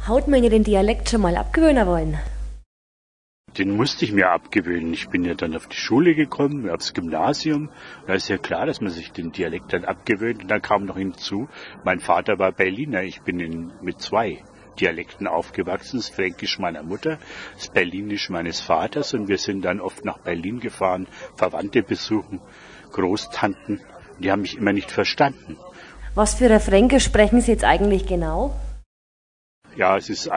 Haut man ja den Dialekt schon mal abgewöhnen wollen? Den musste ich mir abgewöhnen. Ich bin ja dann auf die Schule gekommen, aufs Gymnasium. Da ist ja klar, dass man sich den Dialekt dann abgewöhnt. Und dann kam noch hinzu, mein Vater war Berliner. Ich bin mit 2 Dialekten aufgewachsen. Das Fränkisch meiner Mutter, das Berlinisch meines Vaters. Und wir sind dann oft nach Berlin gefahren, Verwandte besuchen, Großtanten. Die haben mich immer nicht verstanden. Was für ein Fränkisch sprechen Sie jetzt eigentlich genau? Ja, es ist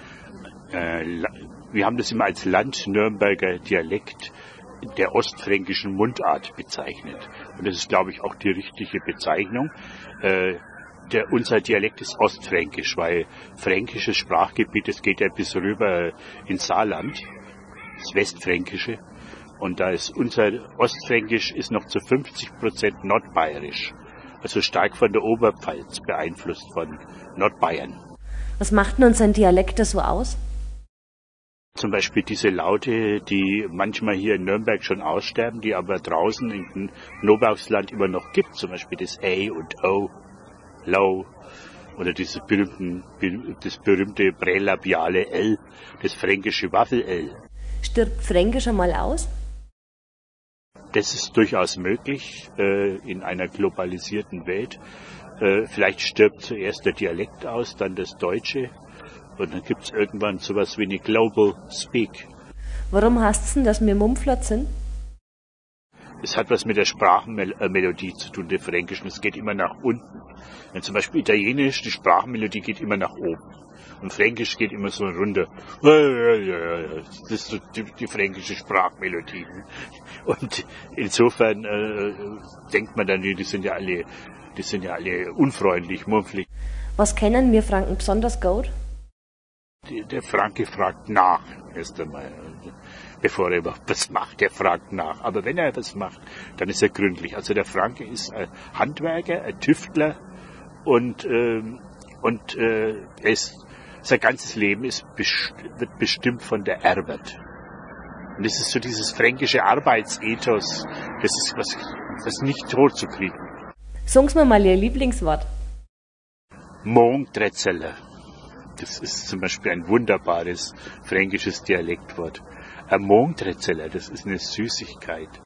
wir haben das immer als Land-Nürnberger Dialekt der ostfränkischen Mundart bezeichnet. Und das ist, glaube ich, auch die richtige Bezeichnung. Unser Dialekt ist ostfränkisch, weil fränkisches Sprachgebiet, das geht ja bis rüber ins Saarland, das Westfränkische. Und da ist unser Ostfränkisch ist noch zu 50% nordbayerisch. Also stark von der Oberpfalz beeinflusst von Nordbayern. Was macht denn unseren Dialekt so aus? Zum Beispiel diese Laute, die manchmal hier in Nürnberg schon aussterben, die aber draußen in Nobausland immer noch gibt. Zum Beispiel das A und O, Low, oder das berühmte prälabiale L, das fränkische Waffel-L. Stirbt Fränkisch einmal aus? Das ist durchaus möglich in einer globalisierten Welt. Vielleicht stirbt zuerst der Dialekt aus, dann das Deutsche. Und dann gibt es irgendwann sowas wie eine Global Speak. Warum heißt es denn, dass wir Mumpflert sind? Es hat was mit der Sprachmelodie zu tun, der Fränkischen. Es geht immer nach unten. Wenn zum Beispiel Italienisch, die Sprachmelodie geht immer nach oben. Und Fränkisch geht immer so runter. Das ist so die fränkische Sprachmelodie. Und insofern denkt man dann, die sind ja alle unfreundlich, mumpflich. Was kennen wir Franken besonders gut? Der Franke fragt nach, erst einmal, bevor er überhaupt was macht. Der fragt nach. Aber wenn er was macht, dann ist er gründlich. Also der Franke ist ein Handwerker, ein Tüftler und sein ganzes Leben wird bestimmt von der Arbeit. Und das ist so dieses fränkische Arbeitsethos, das ist was nicht totzukriegen. Sagen Sie mir mal Ihr Lieblingswort. Mongtretzeller. Das ist zum Beispiel ein wunderbares fränkisches Dialektwort. Ein Mongtretzeller, das ist eine Süßigkeit.